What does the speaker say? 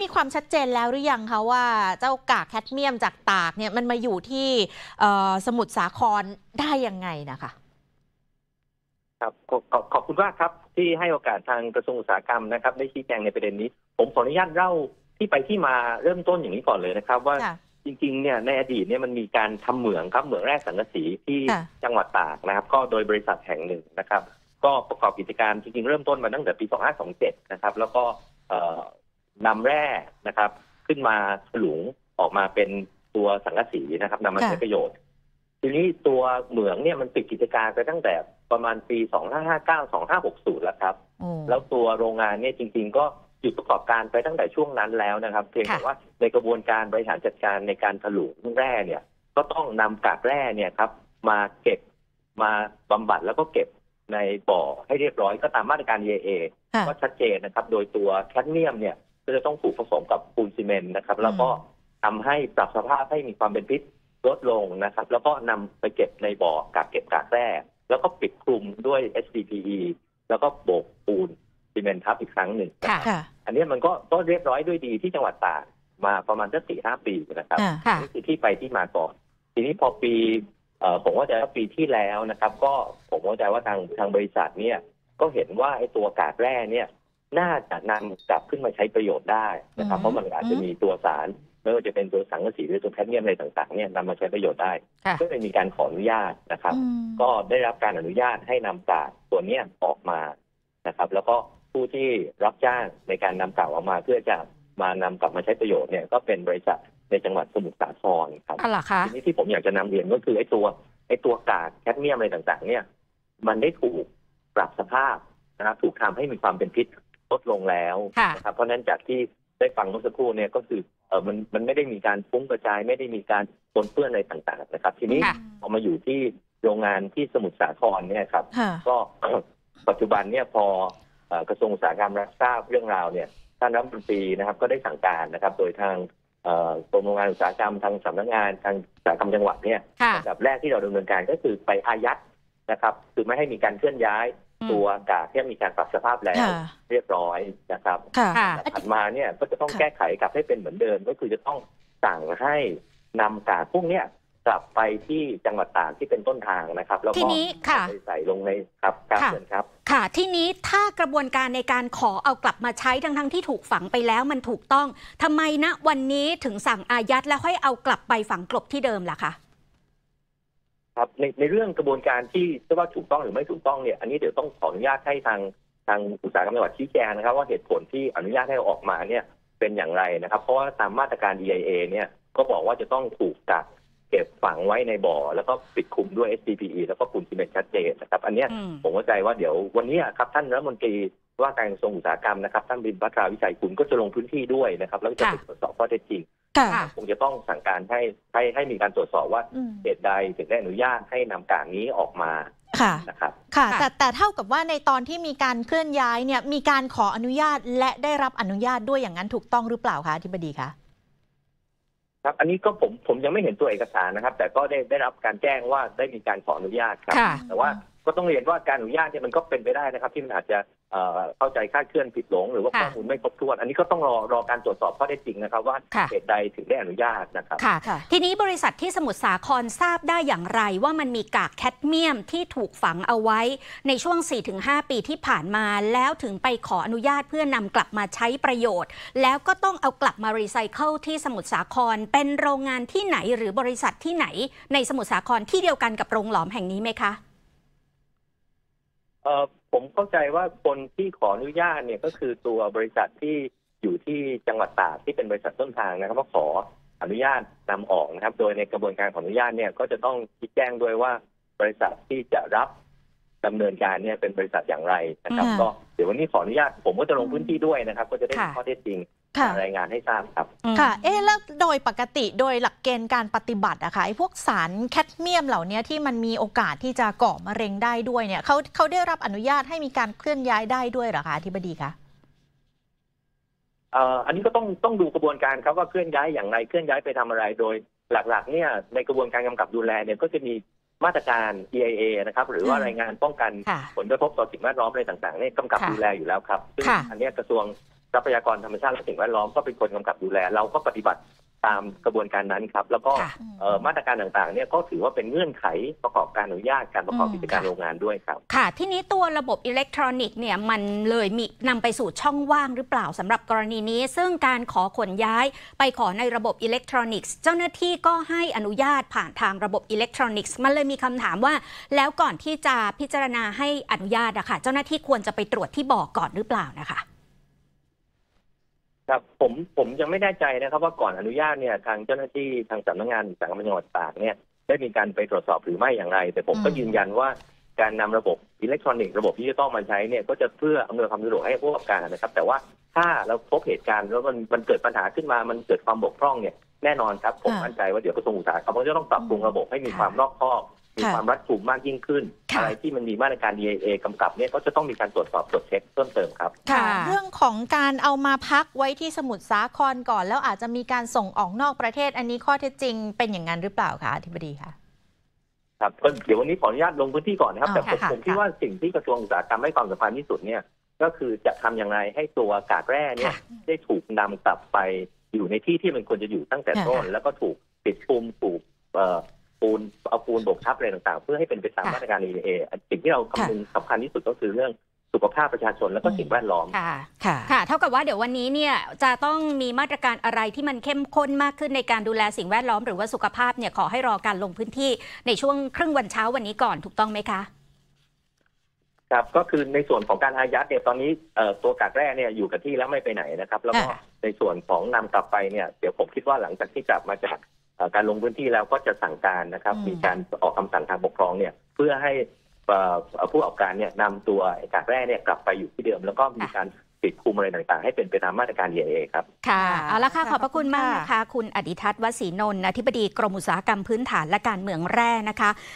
มีความชัดเจนแล้วหรือยังคะว่าเจ้ากากแคดเมียมจากตากเนี่ยมันมาอยู่ที่สมุทรสาครได้ยังไงนะคะครับขอบคุณมากครับที่ให้โอกาสทางกระทรวงอุตสาหกรรมนะครับได้ชี้แจงในประเด็นนี้ผมขออนุญาตเล่าที่ไปที่มาเริ่มต้นอย่างนี้ก่อนเลยนะครับว่าจริงๆเนี่ยในอดีตเนี่ยมันมีการทำเหมืองครับเหมืองแร่สังกะสีที่จังหวัดตากนะครับก็โดยบริษัทแห่งหนึ่งนะครับก็ประกอบกิจการจริงๆเริ่มต้นมาตั้งแต่ปี2527นะครับแล้วก็นำแร่นะครับขึ้นมาฉลุงออกมาเป็นตัวสังกะสีนะครับนำมาใช้ประโยชน์ทีนี้ตัวเหมืองเนี่ยมันปิดกิจการไปตั้งแต่ประมาณปี2559-2560แล้วครับแล้วตัวโรงงานเนี่ยจริงๆก็หยุดประกอบการไปตั้งแต่ช่วงนั้นแล้วนะครับเพียงแต่ว่าในกระบวนการบริหารจัดการในการถลุงแร่เนี่ยก็ต้องนำกากแร่เนี่ยครับมาเก็บมาบำบัดแล้วก็เก็บในบ่อให้เรียบร้อยก็ตามมาตรการ EIA ก็ชัดเจนนะครับโดยตัวแคดเมียมเนี่ยก็จะต้องถูกผสมกับปูนซีเมนต์นะครับแล้วก็ทำให้ปรับสภาพให้มีความเป็นพิษลดลงนะครับแล้วก็นำไปเก็บในบ่อกักเก็บกากแร่แล้วก็ปิดคลุมด้วย HDPE แล้วก็โบกปูนซีเมนต์ทับอีกครั้งหนึ่งอันนี้มันก็เรียบร้อยด้วยดีที่จังหวัดตากมาประมาณสัก 4-5 ปีนะครับนี่คือที่ไปที่มาก่อนทีนี้พอปีผมว่าจะปีที่แล้วนะครับก็ผมว่าจะว่าทางบริษัทเนี่ยก็เห็นว่าไอ้ตัวกากแร่เนี่ยน่าจะนำกลับขึ้นมาใช้ประโยชน์ได้นะครับเพราะมันอาจจะมีตัวสารไม่ว่าจะเป็นตัวสังกะสีหรือตัวแคดเมียมอะไรต่างๆเนี่ยนำมาใช้ประโยชน์ได้ก็เลยมีการขออนุญาตนะครับก็ได้รับการอนุญาตให้นำกากตัวนี้ออกมานะครับแล้วก็ผู้ที่รับจ้างในการนำกากออกมาเพื่อจะมานำกลับมาใช้ประโยชน์เนี่ยก็เป็นบริษัทในจังหวัดสมุทรสาครครับทีนี้ที่ผมอยากจะนำเรียนก็คือไอ้ตัวกากแคดเมียมอะไรต่างๆเนี่ยมันได้ถูกปรับสภาพนะครับถูกทำให้มีความเป็นพิษลดลงแล้วนะครับเพราะนั้นจากที่ได้ฟังเมื่อสักครู่เนี่ยก็คือมันไม่ได้มีการฟุ้งกระจายไม่ได้มีการปนเปื้อนอะไรต่างๆนะครับทีนี้พอมาอยู่ที่โรงงานที่สมุทรสาครเนี่ยครับก็ปัจจุบันเนี่ยพอกระทรวงอุตสาหกรรมรับทราบเรื่องราวเนี่ยท่านรัฐมนตรีนะครับก็ได้สั่งการนะครับโดยทางกรมโรงงานอุตสาหกรรมทางสำนักงานทางอุตสาหกรรมจังหวัดเนี่ยอันดับแรกที่เราดำเนินการก็คือไปอายัดนะครับคือไม่ให้มีการเคลื่อนย้ายตัวกากที่มีการปรับสภาพแล้วเรียบร้อยนะครับถัดมาเนี่ยก็จะต้องแก้ไขกลับให้เป็นเหมือนเดิมก็คือจะต้องสั่งให้นำกากพวกเนี้ยกลับไปที่จังหวัดตากที่เป็นต้นทางนะครับแล้วก็ไปใส่ลงในครับครับค่ะทีนี้ถ้ากระบวนการในการขอเอากลับมาใช้ทั้งที่ถูกฝังไปแล้วมันถูกต้องทำไมณวันนี้ถึงสั่งอายัดแล้วให้เอากลับไปฝังกลบที่เดิมล่ะคะครับในเรื่องกระบวนการที่ว่าถูกต้องหรือไม่ถูกต้องเนี่ยอันนี้เดี๋ยวต้องขออนุญาตให้ทางอุตสาหกรรมจังหวัดชี้แจงนะครับว่าเหตุผลที่อนุญาตให้ออกมาเนี่ยเป็นอย่างไรนะครับเพราะว่าตามมาตรการ EIA เนี่ยก็บอกว่าจะต้องถูกกักเก็บฝังไว้ในบ่อแล้วก็ปิดคลุมด้วย HDPE แล้วก็ปูนซีเมนต์ชัดเจนนะครับอันนี้ผมเข้าใจว่าเดี๋ยววันนี้ครับท่านรัฐมนตรีว่าการกระทรวงอุตสาหกรรมนะครับท่านบินภัทราวิชัยกุลก็จะลงพื้นที่ด้วยนะครับแล้วจะไปตรวจสอบข้อเท็จจริงคงจะต้องสั่งการให้มีการตรวจสอบว่าเหตุใดถึงได้อนุญาตให้นำกากนี้ออกมานะครับค่ะแต่เท่ากับว่าในตอนที่มีการเคลื่อนย้ายเนี่ยมีการขออนุญาตและได้รับอนุญาตด้วยอย่างนั้นถูกต้องหรือเปล่าคะอธิบดีคะครับอันนี้ก็ผมยังไม่เห็นตัวเอกสารนะครับแต่ก็ได้รับการแจ้งว่าได้มีการขออนุญาตครับแต่ว่าก็ต้องเรียนว่าการอนุญาตเนี่ยมันก็เป็นไปได้นะครับที่มันอาจจะเข้าใจคลาดเคลื่อนผิดหลงหรือว่าข้อมูลไม่ครบถ้วนอันนี้ก็ต้องรอการตรวจสอบข้อเท็จจริงนะครับว่าเหตุใดถึงได้อนุญาตนะครับทีนี้บริษัทที่สมุทรสาครทราบได้อย่างไรว่ามันมีกากแคดเมียมที่ถูกฝังเอาไว้ในช่วง 4-5 ปีที่ผ่านมาแล้วถึงไปขออนุญาตเพื่อนำกลับมาใช้ประโยชน์แล้วก็ต้องเอากลับมารีไซเคิลที่สมุทรสาครเป็นโรงงานที่ไหนหรือบริษัทที่ไหนในสมุทรสาครที่เดียวกันกับโรงหลอมแห่งนี้ไหมคะผมเข้าใจว่าคนที่ขออนุญาตเนี่ยก็คือตัวบริษัทที่อยู่ที่จังหวัดตากที่เป็นบริษัทต้นทางนะครับว่าขออนุญาตนำออกนะครับโดยในกระบวนการขออนุญาตเนี่ยก็จะต้องชี้แจงด้วยว่าบริษัทที่จะรับดำเนินการเนี่ยเป็นบริษัทอย่างไรนะครับก็เดี๋ยววันนี้ขออนุญาตผมก็จะลงพื้นที่ด้วยนะครับก็จะได้ข้อเท็จจริงรายงานให้ทราบครับค่ะแล้วโดยปกติโดยหลักเกณฑ์การปฏิบัติอะค่ะไอ้พวกสารแคดเมียมเหล่านี้ที่มันมีโอกาสที่จะก่อมะเร็งได้ด้วยเนี่ยเขาได้รับอนุญาตให้มีการเคลื่อนย้ายได้ด้วยเหรอคะอธิบดีคะอันนี้ก็ต้องดูกระบวนการครับว่าเคลื่อนย้ายอย่างไรเคลื่อนย้ายไปทำอะไรโดยหลักๆเนี่ยในกระบวนการกำกับดูแลเนี่ยก็จะมีมาตรการ EIA นะครับหรือว่ารายงานป้องกันผลกระทบต่อสิ่งแวดล้อมอะไรต่างๆเนี่ยกำกับดูแลอยู่แล้วครับซึ่งอันนี้กระทรวงทรัพยากรธรรมชาติและสิ่งแวดล้อมก็เป็นคนกำกับดูแลเราก็ปฏิบัติตามกระบวนการนั้นครับแล้วก็มาตรการต่างๆเนี่ยก็ถือว่าเป็นเงื่อนไขประกอบการอนุญาตการประกอบกิจการโรงงานด้วยครับค่ะทีนี้ตัวระบบอิเล็กทรอนิกส์เนี่ยมันเลยมีนำไปสู่ช่องว่างหรือเปล่าสำหรับกรณีนี้ซึ่งการขอขนย้ายไปขอในระบบอิเล็กทรอนิกส์เจ้าหน้าที่ก็ให้อนุญาตผ่านทางระบบอิเล็กทรอนิกส์มันเลยมีคำถามว่าแล้วก่อนที่จะพิจารณาให้อนุญาตอะค่ะเจ้าหน้าที่ควรจะไปตรวจที่บ่อก่อนหรือเปล่านะคะครับผมยังไม่แน่ใจนะครับว่าก่อนอนุญาตเนี่ยทางเจ้าหน้าที่ทางสำนักงานอุตสาหกรรมจังหวัดตากเนี่ยได้มีการไปตรวจสอบหรือไม่อย่างไรแต่ผมก็ยืนยันว่าการนำระบบอิเล็กทรอนิกส์ระบบดิจิตอลมาใช้เนี่ยก็จะเพื่ออำนวยความสะดวกให้ผู้ประกอบการนะครับแต่ว่าถ้าเราพบเหตุการณ์แล้วมันเกิดปัญหาขึ้นมามันเกิดความบกพร่องเนี่ยแน่นอนครับผมมั่นใจว่าเดี๋ยวกระทรวงอุตสาหกรรมก็จะต้องปรับปรุงระบบให้มีความรอบคอบมีความรัดกุมมากยิ่งขึ้นอะไรที่มันมีมาตรการ DIA กำกับเนี่ยก็จะต้องมีการตรวจสอบตรวจเช็คเพิ่มเติมครับเรื่องของการเอามาพักไว้ที่สมุทรสาครก่อนแล้วอาจจะมีการส่งออกนอกประเทศอันนี้ข้อเท็จจริงเป็นอย่างนั้นหรือเปล่าคะอธิบดีคะครับเดี๋ยววันนี้ขออนุญาตลงพื้นที่ก่อนนะครับแต่ผมคิดว่าสิ่งที่กระทรวงอุตสาหกรรมให้ความสำคัญที่สุดเนี่ยก็คือจะทำอย่างไรให้ตัวกากแร่เนี่ยได้ถูกนำกลับไปอยู่ในที่ที่มันควรจะอยู่ตั้งแต่ต้นแล้วก็ถูกปิดปุ่มถูกปูนโบกทับอะไรต่างๆเพื่อให้เป็นไปตามมาตรการ EIA สิ่งที่เราคำนึงสำคัญที่สุดก็คือเรื่องสุขภาพประชาชนและก็สิ่งแวดล้อมค่ะเท่ากับว่าเดี๋ยววันนี้เนี่ยจะต้องมีมาตรการอะไรที่มันเข้มข้นมากขึ้นในการดูแลสิ่งแวดล้อมหรือว่าสุขภาพเนี่ยขอให้รอการลงพื้นที่ในช่วงครึ่งวันเช้าวันนี้ก่อนถูกต้องไหมคะครับก็คือในส่วนของการอายัดเนี่ยตอนนี้ตัวกากแร่เนี่ยอยู่กับที่แล้วไม่ไปไหนนะครับแล้วก็ในส่วนของนำกลับไปเนี่ยเดี๋ยวผมคิดว่าหลังจากที่กลับมาจากการลงพื้นที่แล้วก็จะสั่งการนะครับมีการออกคำสั่งทางปกครองเนี่ยเพื่อให้ผู้ประกอบการเนี่ยนำตัวกากแร่เนี่ยกลับไปอยู่ที่เดิมแล้วก็มีการปิดคุมอะไรต่างๆให้เป็นไปตามมาตรการ EIA ครับค่ะเอาละค่ะขอบพระคุณมากนะคะคุณอดิทัศน์ วสีนนท์อธิบดีกรมอุตสาหกรรมพื้นฐานและการเมืองแร่นะคะ